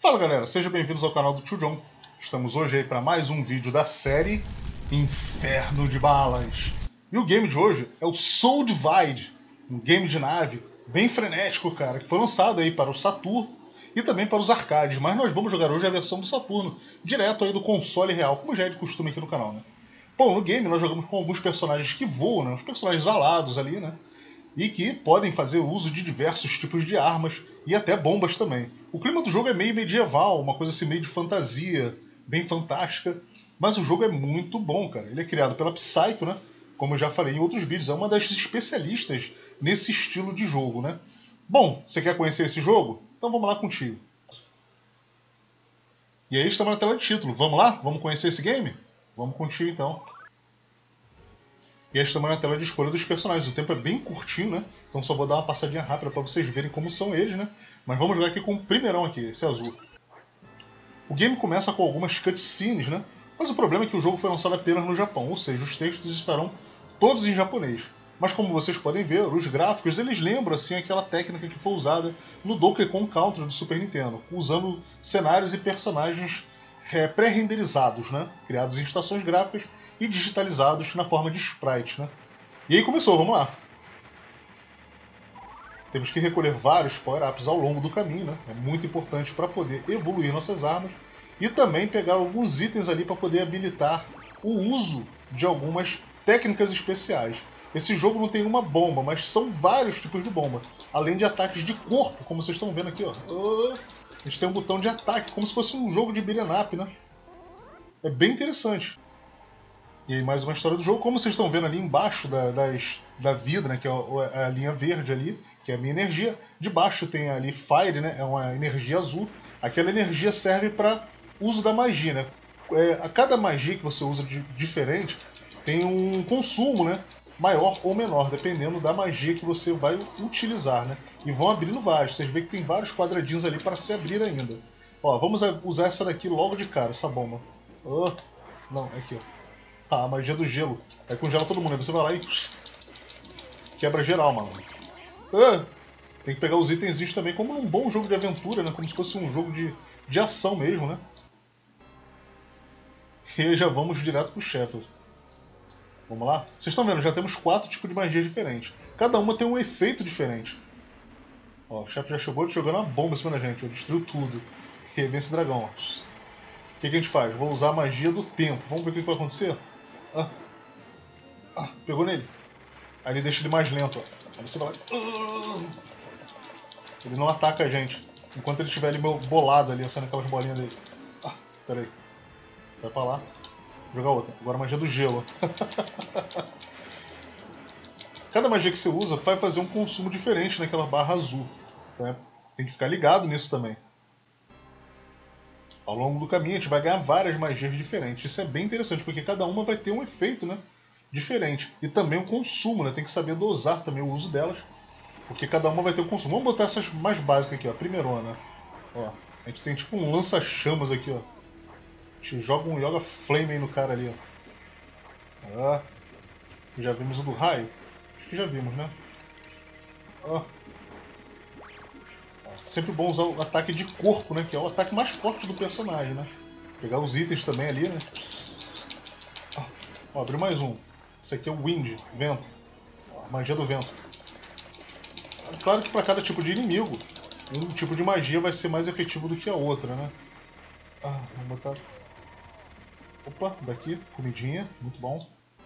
Fala galera, sejam bem-vindos ao canal do Tio John. Estamos hoje aí para mais um vídeo da série Inferno de Balas. E o game de hoje é o Soul Divide, um game de nave bem frenético, cara, que foi lançado aí para o Saturno e também para os arcades, mas nós vamos jogar hoje a versão do Saturno, direto aí do console real, como já é de costume aqui no canal, né? Bom, no game nós jogamos com alguns personagens que voam, né? Os personagens alados ali, né? E que podem fazer uso de diversos tipos de armas e até bombas também. O clima do jogo é meio medieval, uma coisa assim meio de fantasia, bem fantástica, mas o jogo é muito bom, cara. Ele é criado pela Psycho, né? Como eu já falei em outros vídeos, é uma das especialistas nesse estilo de jogo, né? Bom, você quer conhecer esse jogo? Então vamos lá contigo. E aí estamos na tela de título. Vamos lá? Vamos conhecer esse game? Vamos contigo então. E aí estamos na tela de escolha dos personagens. O tempo é bem curtinho, né? Então só vou dar uma passadinha rápida para vocês verem como são eles, né? Mas vamos jogar aqui com o primeirão aqui, esse azul. O game começa com algumas cutscenes, né? Mas o problema é que o jogo foi lançado apenas no Japão, ou seja, os textos estarão todos em japonês. Mas como vocês podem ver, os gráficos eles lembram assim aquela técnica que foi usada no Donkey Kong Country do Super Nintendo, usando cenários e personagens pré-renderizados, né? Criados em estações gráficas e digitalizados na forma de sprite, né? E aí começou, vamos lá. Temos que recolher vários power-ups ao longo do caminho, né? É muito importante para poder evoluir nossas armas e também pegar alguns itens ali para poder habilitar o uso de algumas técnicas especiais. Esse jogo não tem uma bomba, mas são vários tipos de bomba, além de ataques de corpo, como vocês estão vendo aqui, ó. A gente tem um botão de ataque, como se fosse um jogo de beat'em up, né? É bem interessante. E aí mais uma história do jogo, como vocês estão vendo ali embaixo da vida, né, que é a linha verde ali, que é a minha energia. Debaixo tem ali Fire, né, é uma energia azul. Aquela energia serve para uso da magia, né? A cada magia que você usa diferente tem um consumo, né, maior ou menor, dependendo da magia que você vai utilizar, né? E vão abrindo vários. Vocês veem que tem vários quadradinhos ali para se abrir ainda. Ó, vamos usar essa daqui logo de cara, essa bomba. Não, é aqui, ó. A magia do gelo. Aí congela todo mundo. Aí você vai lá e quebra geral, mano. Tem que pegar os itenzinhos também, como num bom jogo de aventura, né? Como se fosse um jogo de ação mesmo, né? E aí já vamos direto pro chefe. Vamos lá? Vocês estão vendo, já temos 4 tipos de magia diferentes. Cada uma tem um efeito diferente. Ó, o chefe já chegou jogando uma bomba em cima da gente. Ó, destruiu tudo. E aí vem esse dragão, ó. O que a gente faz? Vou usar a magia do tempo. Vamos ver o que vai acontecer? Pegou nele. Aí ele deixa ele mais lento. Ó. Aí você vai lá. Ele não ataca a gente. Enquanto ele estiver ali bolado ali, assando aquelas bolinhas dele. Pera aí. Vai pra lá. Vou jogar outra. Agora a magia do gelo. Cada magia que você usa vai fazer um consumo diferente naquela barra azul. Então tem que ficar ligado nisso também. Ao longo do caminho a gente vai ganhar várias magias diferentes. Isso é bem interessante, porque cada uma vai ter um efeito, né, diferente. E também o consumo, né? Tem que saber dosar também o uso delas, porque cada uma vai ter um consumo. Vamos botar essas mais básicas aqui, ó. Primeirona. Ó, a gente tem tipo um lança-chamas aqui, ó. A gente joga um Yoga Flame aí no cara ali, ó. Já vimos o do raio? Acho que já vimos, né? Sempre bom usar o ataque de corpo, né? Que é o ataque mais forte do personagem, né? Pegar os itens também ali, né? Ó, abriu mais um. Esse aqui é o Wind, vento. Ó, magia do vento. Claro que para cada tipo de inimigo, um tipo de magia vai ser mais efetivo do que a outra, né? Vamos botar... Opa, daqui, comidinha, muito bom.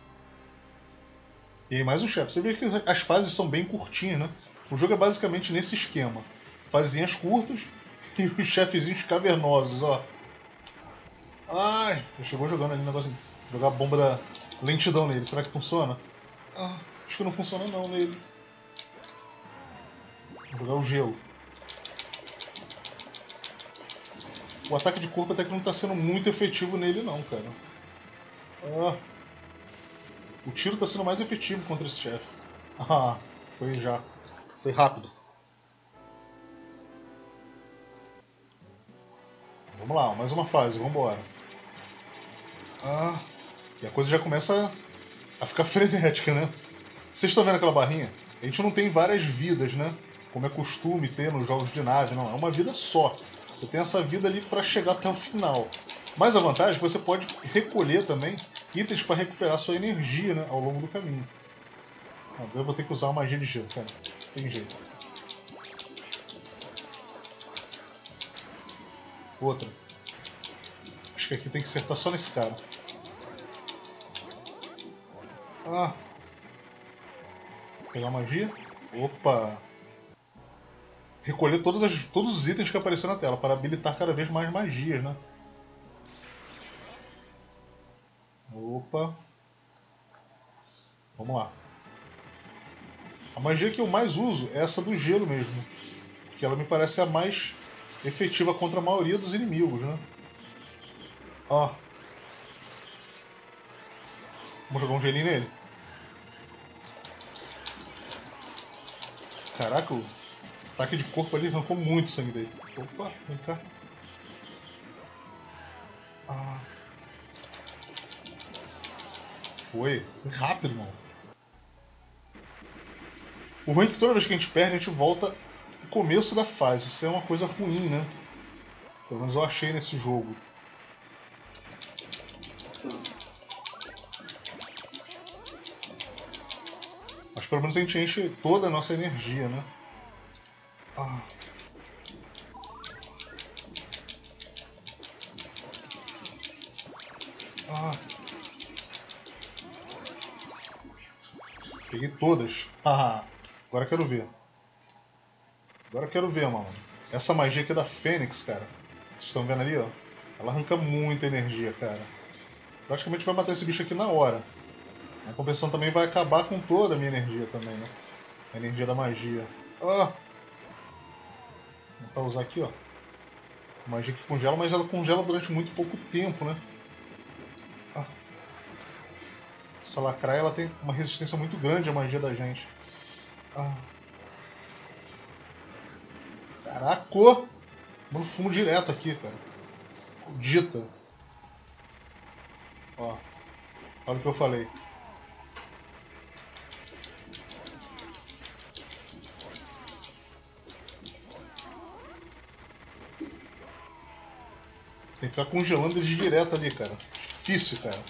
E aí mais um chefe. Você vê que as fases são bem curtinhas, né? O jogo é basicamente nesse esquema. Fasezinhas curtas e os chefezinhos cavernosos, ó. Ai, já chegou jogando ali o negócio. Jogar a bomba da lentidão nele. Será que funciona? Acho que não funciona não nele. Vou jogar o gelo. O ataque de corpo até que não está sendo muito efetivo nele não, cara. O tiro está sendo mais efetivo contra esse chefe. Foi rápido. Vamos lá, mais uma fase, vamos embora. E a coisa já começa a ficar frenética, né? Vocês estão vendo aquela barrinha? A gente não tem várias vidas, né? Como é costume ter nos jogos de nave, não. É uma vida só. Você tem essa vida ali para chegar até o final. Mas a vantagem é que você pode recolher também itens para recuperar sua energia, né, ao longo do caminho. Agora eu vou ter que usar uma magia de gelo, cara. Não tem jeito. Outra. Acho que aqui tem que acertar só nesse cara. Ah. Pegar magia. Opa. Recolher todos os itens que apareceram na tela para habilitar cada vez mais magias, né? Opa. Vamos lá. A magia que eu mais uso é essa do gelo mesmo. Que ela me parece a mais efetiva contra a maioria dos inimigos, né? Ó. Vamos jogar um gelinho nele. Caraca, o ataque de corpo ali arrancou muito sangue dele. Opa, vem cá. Ah. Foi rápido, mano. O ruim é que toda vez que a gente perde, a gente volta no começo da fase. Isso é uma coisa ruim, né? Pelo menos eu achei nesse jogo. Mas pelo menos a gente enche toda a nossa energia, né? Ah. Ah. Peguei todas. Ah. Agora eu quero ver. Agora eu quero ver, mano. Essa magia aqui é da Fênix, cara. Vocês estão vendo ali, ó? Ela arranca muita energia, cara. Praticamente vai matar esse bicho aqui na hora. A compensação também vai acabar com toda a minha energia também, né? A energia da magia. Ah! Vou tentar usar aqui, ó. Magia que congela, mas ela congela durante muito pouco tempo, né? Ah. Essa lacraia, ela tem uma resistência muito grande à magia da gente. Ah. Caraca! Mano, fumo direto aqui, cara. Dita. Ó. Olha o que eu falei. Tem que ficar congelando eles direto ali, cara. Difícil, cara.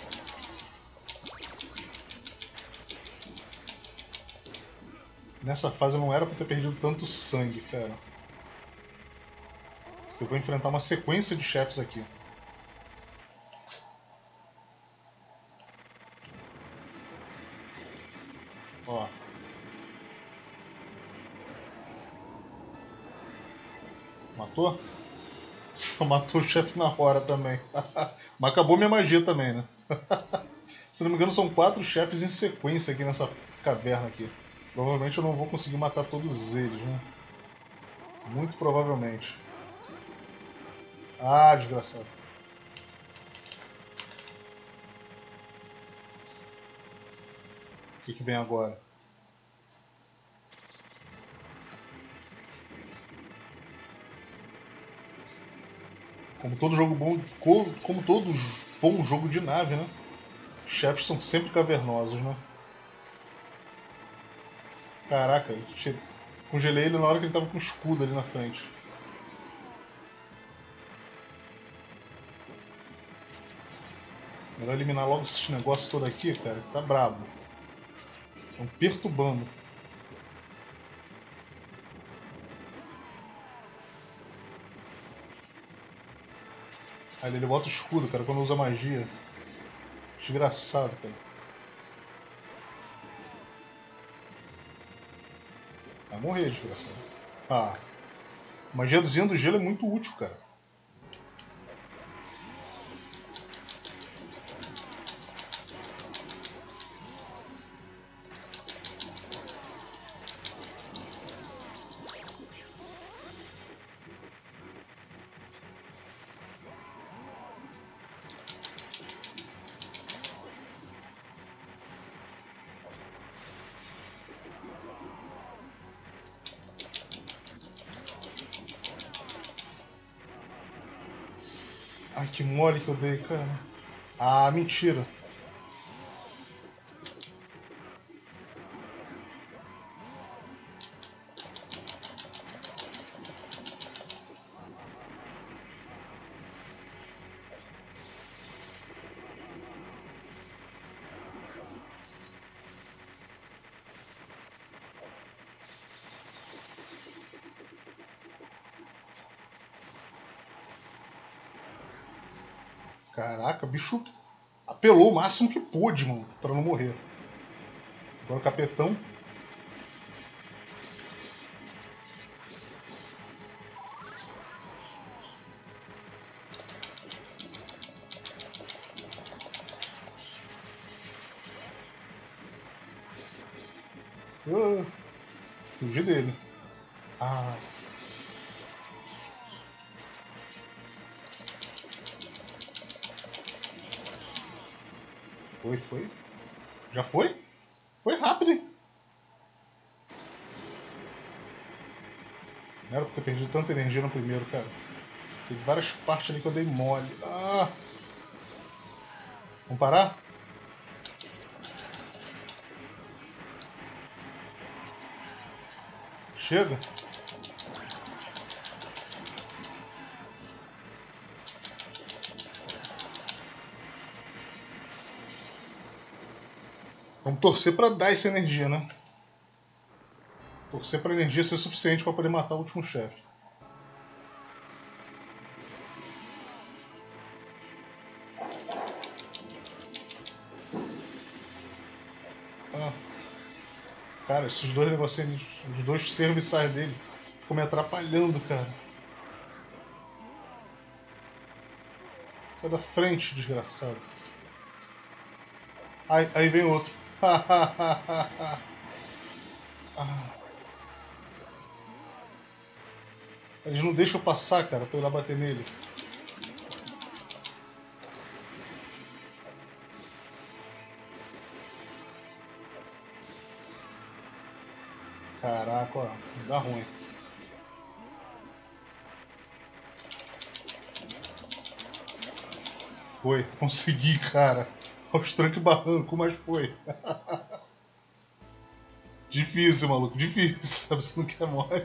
Nessa fase eu não era pra ter perdido tanto sangue, cara. Eu vou enfrentar uma sequência de chefes aqui. Ó. Matou? Matou o chefe na hora também. Mas acabou minha magia também, né? Se não me engano, são 4 chefes em sequência aqui nessa caverna aqui. Provavelmente eu não vou conseguir matar todos eles, né? Muito provavelmente. Ah, desgraçado. O que vem agora? Como todo jogo bom, como todo bom jogo de nave, né? Os chefes são sempre cavernosos, né? Caraca, congelei ele na hora que ele tava com o escudo ali na frente. Melhor eliminar logo esses negócios todos aqui, cara, que tá brabo. Estão perturbando. Aí ele bota o escudo, cara, quando usa magia. Desgraçado, cara. Vai morrer, desgraçado. Ah. A magiazinha do gelo é muito útil, cara. Ai, que mole que eu dei, cara. Ah, mentira. Caraca, o bicho apelou o máximo que pôde, mano, pra não morrer. Agora o capetão. Fugi dele. Ah. Foi. Já foi? Foi rápido, hein? Não era pra ter perdido tanta energia no primeiro, cara. Teve várias partes ali que eu dei mole. Ah! Vamos parar? Chega? Vamos torcer pra dar essa energia, né? Torcer pra energia ser suficiente pra poder matar o último chefe. Ah. Cara, esses dois negocinhos, os dois serviçais dele, ficam me atrapalhando, cara. Sai da frente, desgraçado. Aí vem outro. Ah. Eles não deixam eu passar, cara, pra eu ir lá bater nele. Caraca, ó, dá ruim. Foi, consegui, cara. Aos trancos e barranco, mas foi. Difícil, maluco, difícil. Sabe, você não quer morrer.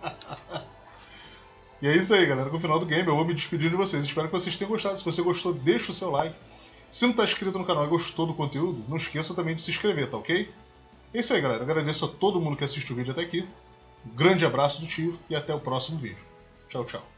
E é isso aí, galera. Com o final do game eu vou me despedir de vocês. Espero que vocês tenham gostado. Se você gostou, deixa o seu like. Se não está inscrito no canal e gostou do conteúdo, não esqueça também de se inscrever, tá ok? É isso aí, galera. Agradeço a todo mundo que assistiu o vídeo até aqui. Um grande abraço do tio e até o próximo vídeo. Tchau, tchau.